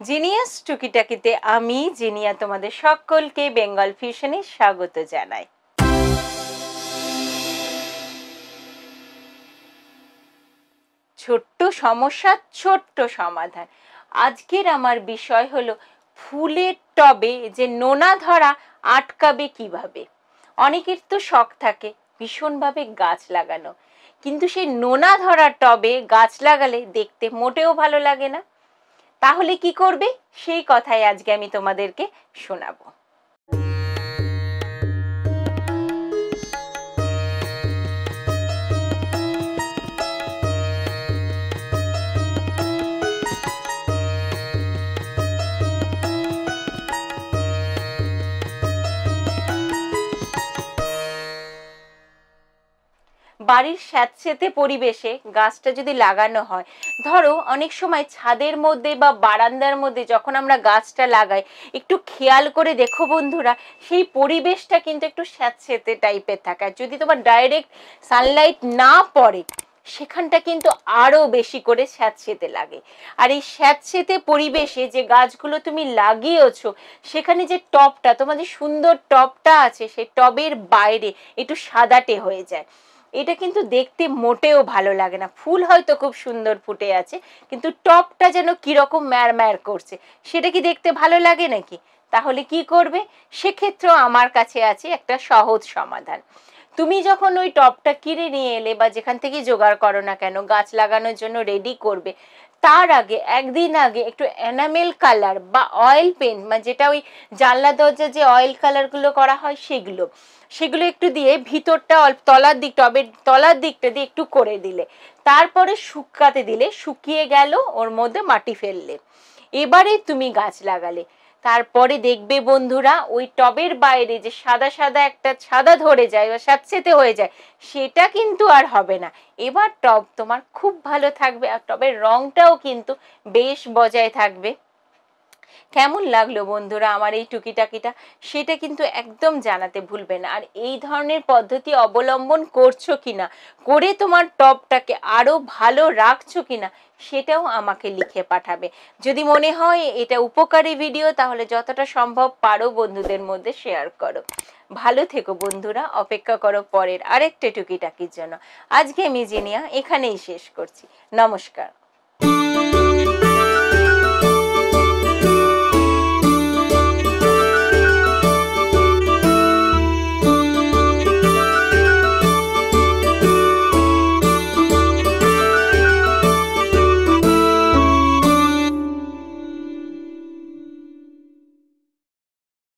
Genius টুকিটাকিতে আমি জিনিয়া তোমাদের সকলকে বেঙ্গল ফিউশনে স্বাগত জানাই। ছোট্ট সমস্যা ছোট্ট সমাধান। আজকের আমার বিষয় হলো ফুলের টবে যে নোনা ধরা আটকাবে কিভাবে। অনেকের তো শখ থাকে ভীষণভাবে গাছ লাগানো, কিন্তু সেই নোনা ধরা টবে গাছ লাগালে দেখতে মোটেও ভালো লাগে না। তাহলে কি করবে সেই কথাই আজকে আমি তোমাদেরকে শোনাবো। বাড়ির স্যাঁতসেঁতে পরিবেশে গাছটা যদি লাগানো হয়, ধরো অনেক সময় ছাদের মধ্যে বা বারান্দার মধ্যে যখন আমরা গাছটা লাগাই, একটু খেয়াল করে দেখো বন্ধুরা, সেই পরিবেশটা কিন্তু একটু স্যাঁতসেঁতে টাইপের থাকে। যদি তোমার ডাইরেক্ট সানলাইট না পড়ে সেখানটা কিন্তু আরো বেশি করে স্যাঁতসেঁতে লাগে। আর এই স্যাঁতসেঁতে পরিবেশে যে গাছগুলো তুমি লাগিয়েছো, সেখানে যে টবটা, তোমার যে সুন্দর টবটা আছে, সেই টবের বাইরে একটু সাদাটে হয়ে যায়। এটা কিন্তু দেখতে মোটেও ভালো লাগে না। ফুল হয়তো খুব সুন্দর ফুটে আছে, কিন্তু টবটা যেন কিরকম ম্যার করছে, সেটা কি দেখতে ভালো লাগে নাকি? তাহলে কি করবে? সেক্ষেত্রেও আমার কাছে আছে একটা সহজ সমাধান। তুমি যখন ওই টবটা কিনে নিয়ে এলে বা যেখান থেকে জোগাড় করো না কেন, গাছ লাগানোর জন্য রেডি করবে, তার আগে একদিন আগে একটু এনামেল কালার বা অয়েল পেন্ট, মানে যেটা ওই জানলা দরজা যে অয়েল কালার গুলো করা হয় সেগুলো একটু দিয়ে ভিতরটা তলার দিক, টবের তলার দিকটা দিয়ে একটু করে দিলে, তারপরে শুকাতে দিলে, শুকিয়ে গেল, ওর মধ্যে মাটি ফেললে, এবারে তুমি গাছ লাগালে, তারপরে দেখবে বন্ধুরা ওই টবের বাইরে যে সাদা সাদা একটা সাদা ধরে যায় বা স্যাঁতসেঁতে হয়ে যায়, সেটা কিন্তু আর হবে না। এবার টব তোমার খুব ভালো থাকবে, আর টবের রংটাও কিন্তু বেশ বজায় থাকবে। কেমন লাগলো বন্ধুরা আমার এই টুকিটাকিটা, সেটা কিন্তু একদম জানাতে ভুলবে না। আর এই ধরনের পদ্ধতি অবলম্বন করছো কিনা, করে তোমার টবটাকে আরো ভালো রাখছো কিনা, সেটাও আমাকে লিখে পাঠাবে। যদি মনে হয় এটা উপকারী ভিডিও, তাহলে যতটা সম্ভব পারো বন্ধুদের মধ্যে শেয়ার করো। ভালো থেকো বন্ধুরা, অপেক্ষা করো পরের আরেকটা টুকিটাকির জন্য। আজকে আমি জিনিয়া এখানেই শেষ করছি। নমস্কার।